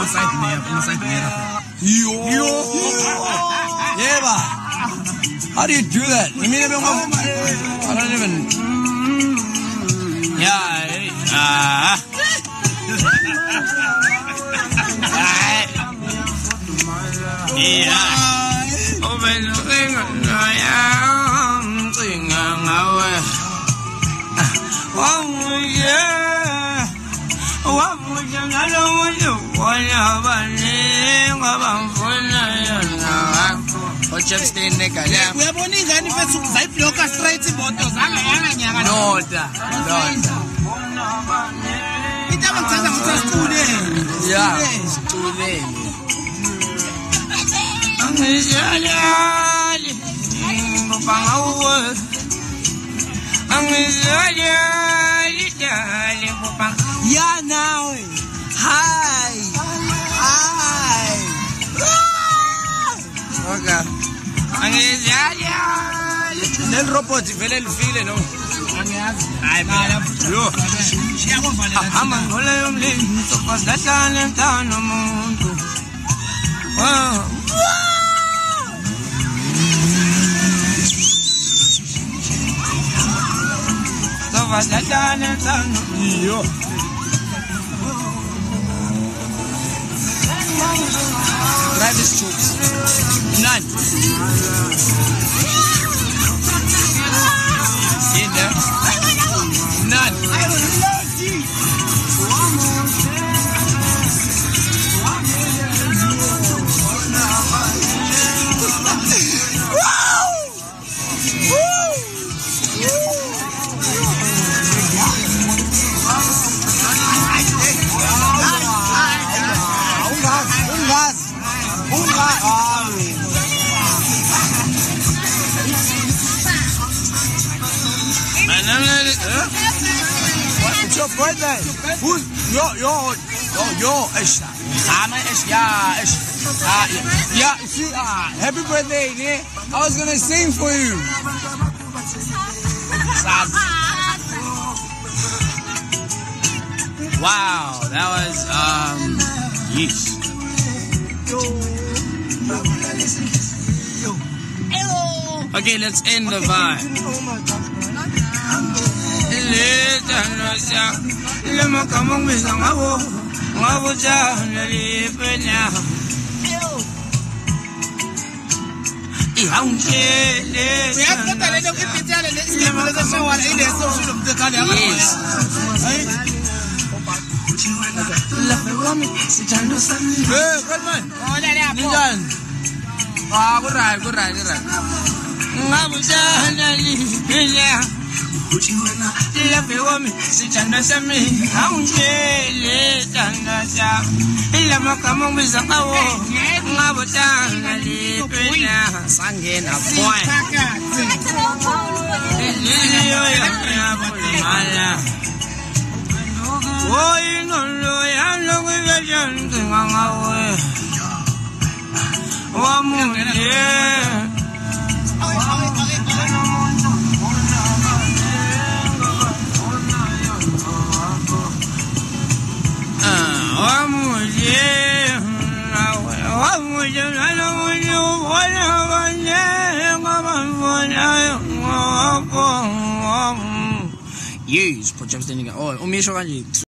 Yo. Yeah, ba. How do you do that? I mean, I don't even. Yeah. Yeah, now. Hi. Okay. Then robot vele lifile no. Angiyazi. Hayi mina. Yo. Hamba ngole yomlindi sofahlala ntana umuntu. Wow. Sofahlala ntana. Yo. Drive his troops. None. In there. None. It's your birthday. Who's yo, Ish. Yeah, Ish. Yeah, see, happy birthday, yeah. I was gonna sing for you. Wow, that was yeesh. Okay, let's end the vibe. Yes, put jumps in again. Oh,